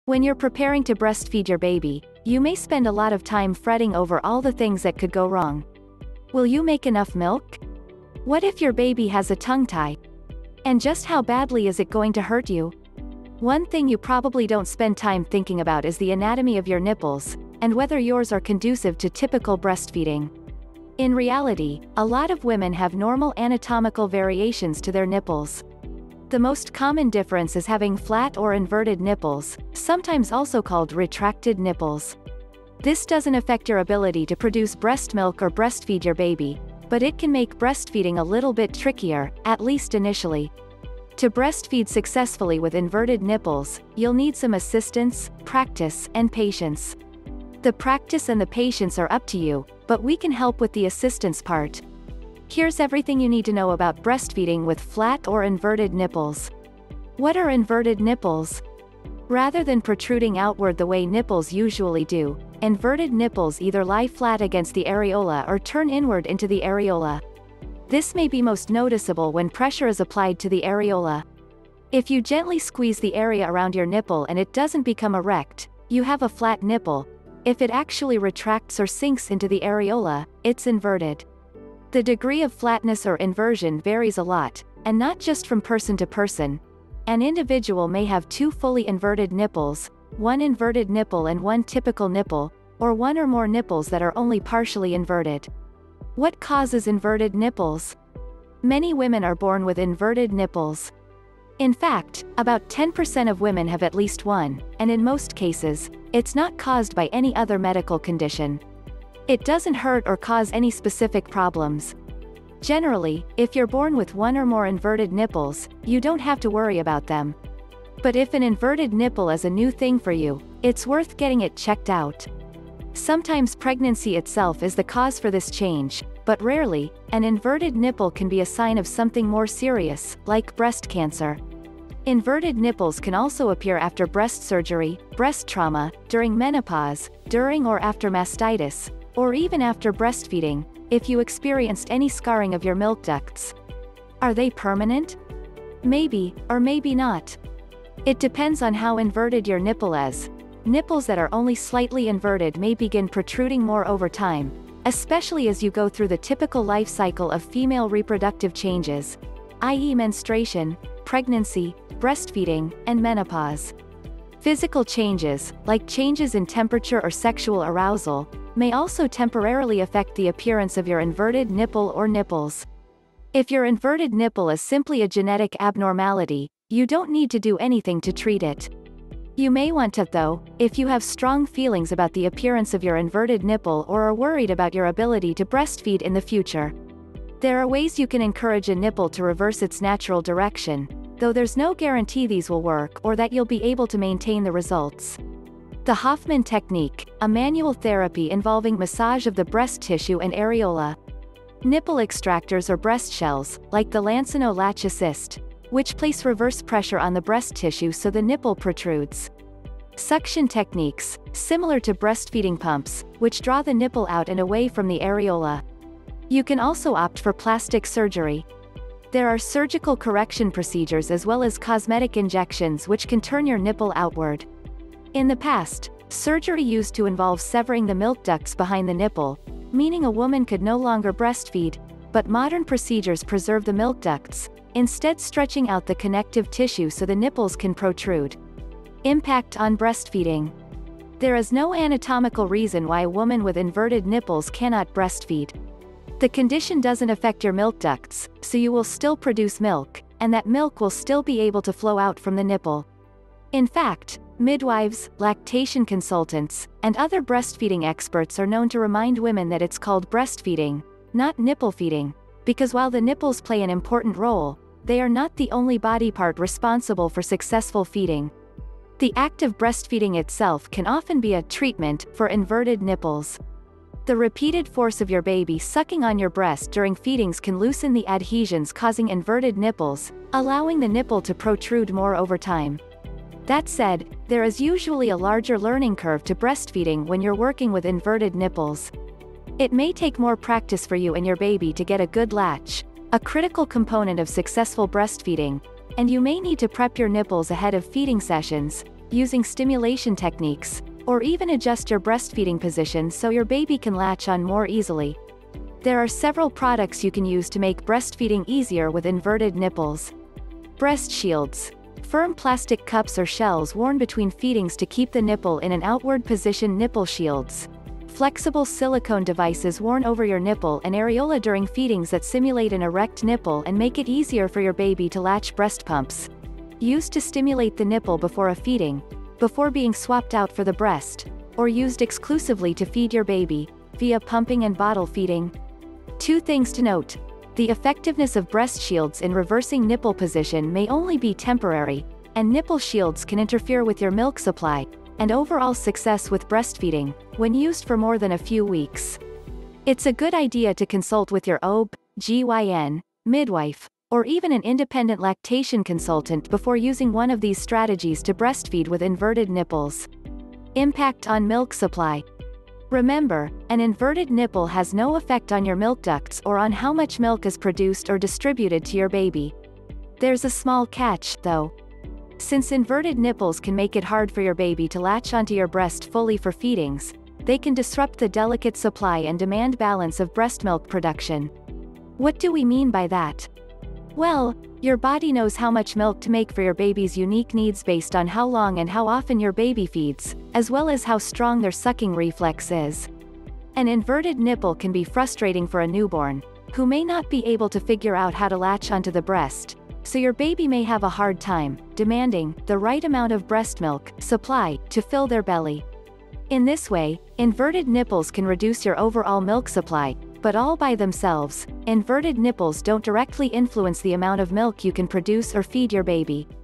When you're preparing to breastfeed your baby, you may spend a lot of time fretting over all the things that could go wrong. Will you make enough milk? What if your baby has a tongue tie? And just how badly is it going to hurt you? One thing you probably don't spend time thinking about is the anatomy of your nipples, and whether yours are conducive to typical breastfeeding. In reality, a lot of women have normal anatomical variations to their nipples. The most common difference is having flat or inverted nipples, sometimes also called retracted nipples. This doesn't affect your ability to produce breast milk or breastfeed your baby, but it can make breastfeeding a little bit trickier, at least initially. To breastfeed successfully with inverted nipples, you'll need some assistance, practice, and patience. The practice and the patience are up to you, but we can help with the assistance part. Here's everything you need to know about breastfeeding with flat or inverted nipples. What are inverted nipples? Rather than protruding outward the way nipples usually do, inverted nipples either lie flat against the areola or turn inward into the areola. This may be most noticeable when pressure is applied to the areola. If you gently squeeze the area around your nipple and it doesn't become erect, you have a flat nipple. If it actually retracts or sinks into the areola, it's inverted. The degree of flatness or inversion varies a lot, and not just from person to person. An individual may have two fully inverted nipples, one inverted nipple and one typical nipple, or one or more nipples that are only partially inverted. What causes inverted nipples? Many women are born with inverted nipples. In fact, about 10% of women have at least one, and in most cases, it's not caused by any other medical condition. It doesn't hurt or cause any specific problems. Generally, if you're born with one or more inverted nipples, you don't have to worry about them. But if an inverted nipple is a new thing for you, it's worth getting it checked out. Sometimes pregnancy itself is the cause for this change, but rarely, an inverted nipple can be a sign of something more serious, like breast cancer. Inverted nipples can also appear after breast surgery, breast trauma, during menopause, during or after mastitis, or even after breastfeeding, if you experienced any scarring of your milk ducts. Are they permanent? Maybe, or maybe not. It depends on how inverted your nipple is. Nipples that are only slightly inverted may begin protruding more over time, especially as you go through the typical life cycle of female reproductive changes, i.e. menstruation, pregnancy, breastfeeding, and menopause. Physical changes, like changes in temperature or sexual arousal, may also temporarily affect the appearance of your inverted nipple or nipples. If your inverted nipple is simply a genetic abnormality, you don't need to do anything to treat it. You may want to though, if you have strong feelings about the appearance of your inverted nipple or are worried about your ability to breastfeed in the future. There are ways you can encourage a nipple to reverse its natural direction, though there's no guarantee these will work or that you'll be able to maintain the results. The Hoffman technique, a manual therapy involving massage of the breast tissue and areola. Nipple extractors or breast shells, like the Lancino Latch Assist, which place reverse pressure on the breast tissue so the nipple protrudes. Suction techniques, similar to breastfeeding pumps, which draw the nipple out and away from the areola. You can also opt for plastic surgery. There are surgical correction procedures as well as cosmetic injections which can turn your nipple outward. In the past, surgery used to involve severing the milk ducts behind the nipple, meaning a woman could no longer breastfeed, but modern procedures preserve the milk ducts, instead stretching out the connective tissue so the nipples can protrude. Impact on breastfeeding. There is no anatomical reason why a woman with inverted nipples cannot breastfeed. The condition doesn't affect your milk ducts, so you will still produce milk, and that milk will still be able to flow out from the nipple. In fact, midwives, lactation consultants, and other breastfeeding experts are known to remind women that it's called breastfeeding, not nipple feeding, because while the nipples play an important role, they are not the only body part responsible for successful feeding. The act of breastfeeding itself can often be a treatment for inverted nipples. The repeated force of your baby sucking on your breast during feedings can loosen the adhesions causing inverted nipples, allowing the nipple to protrude more over time. That said, there is usually a larger learning curve to breastfeeding when you're working with inverted nipples. It may take more practice for you and your baby to get a good latch, a critical component of successful breastfeeding, and you may need to prep your nipples ahead of feeding sessions, using stimulation techniques, or even adjust your breastfeeding position so your baby can latch on more easily. There are several products you can use to make breastfeeding easier with inverted nipples. Breast shields. Firm plastic cups or shells worn between feedings to keep the nipple in an outward position. Nipple shields. Flexible silicone devices worn over your nipple and areola during feedings that simulate an erect nipple and make it easier for your baby to latch. Breast pumps. Used to stimulate the nipple before a feeding, before being swapped out for the breast, or used exclusively to feed your baby, via pumping and bottle feeding. 2 things to note. The effectiveness of breast shields in reversing nipple position may only be temporary, and nipple shields can interfere with your milk supply, and overall success with breastfeeding, when used for more than a few weeks. It's a good idea to consult with your OB/GYN, midwife, or even an independent lactation consultant before using one of these strategies to breastfeed with inverted nipples. Impact on milk supply. Remember, an inverted nipple has no effect on your milk ducts or on how much milk is produced or distributed to your baby. There's a small catch, though. Since inverted nipples can make it hard for your baby to latch onto your breast fully for feedings, they can disrupt the delicate supply and demand balance of breast milk production. What do we mean by that? Well, your body knows how much milk to make for your baby's unique needs based on how long and how often your baby feeds, as well as how strong their sucking reflex is. An inverted nipple can be frustrating for a newborn, who may not be able to figure out how to latch onto the breast, so your baby may have a hard time demanding the right amount of breast milk supply to fill their belly. In this way, inverted nipples can reduce your overall milk supply, but all by themselves, inverted nipples don't directly influence the amount of milk you can produce or feed your baby.